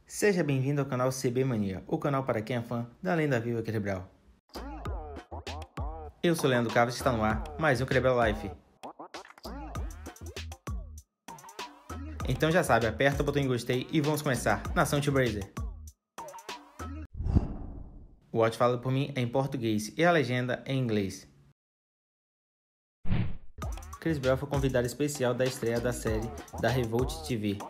Seja bem-vindo ao canal CB Mania, o canal para quem é fã da lenda viva Cerebral. Eu sou Leandro Carlos e está no ar mais um Cerebral Life. Então já sabe, aperta o botão de gostei e vamos começar, Nação T-Brazer. O áudio falado por mim é em português e a legenda é em inglês. Chris Brown foi convidado especial da estreia da série da Revolt TV.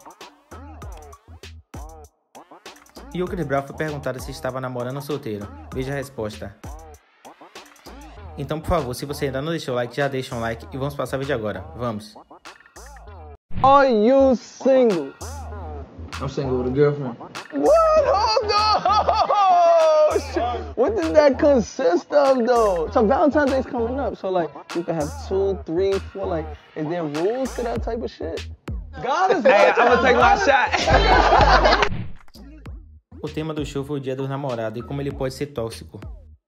E o Chris Brown foi perguntado se estava namorando ou solteiro. Veja a resposta. Então, por favor, se você ainda não deixou o like, já deixa um like e vamos passar o vídeo agora. Vamos! Are you single? I'm single with a girlfriend. What? Hold on! Shit. What does that consist of, though? So Valentine's Day's coming up, so like you can have 2, 3, 4, like, is there rules to that type of shit? God is Hey, I'm gonna take my shot. O tema do show foi o Dia dos Namorados e como ele pode ser tóxico.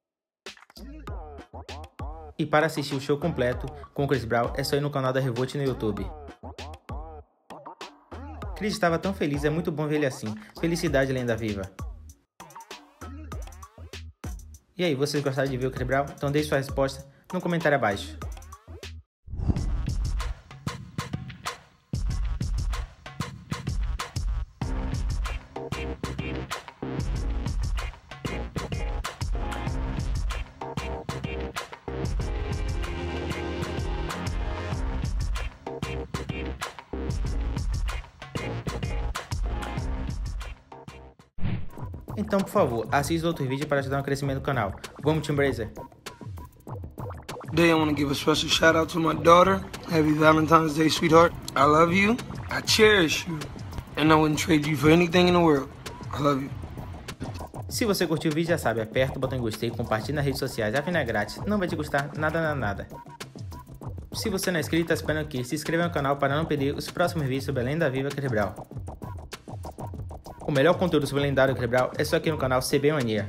E para assistir o show completo com o Chris Brown é só ir no canal da Revolt no YouTube. Chris estava tão feliz, é muito bom ver ele assim. Felicidade, lenda viva. E aí, vocês gostaram de ver o Chris Brown? Então deixe sua resposta no comentário abaixo. Então, por favor, assista outro vídeo para ajudar no crescimento do canal. Vamos, T-Brazer! Today I want to give a special shout out to my daughter. Happy Valentine's Day, sweetheart. I love you. I cherish you. And I wouldn't trade you for anything in the world. I love you. Se você curtiu o vídeo, já sabe, aperta o botão de gostei, compartilha nas redes sociais, afinal é grátis, não vai te custar nada. Se você não é inscrito, tá esperando aqui, se inscreva no canal para não perder os próximos vídeos sobre a lenda viva Cerebral. O melhor conteúdo sobre o lendário Cerebral é só aqui no canal CB Mania.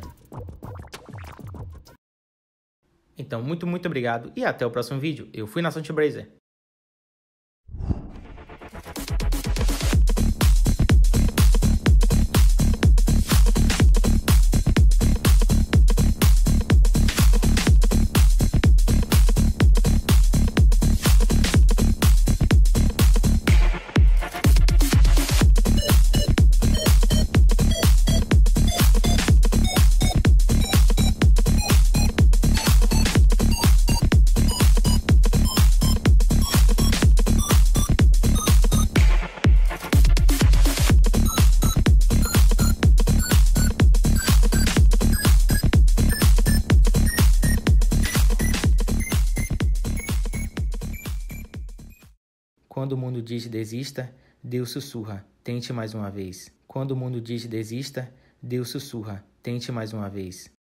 Então, muito obrigado e até o próximo vídeo. Eu fui Nação T-Brazer. Quando o mundo diz desista, Deus sussurra, tente mais uma vez. Quando o mundo diz desista, Deus sussurra, tente mais uma vez.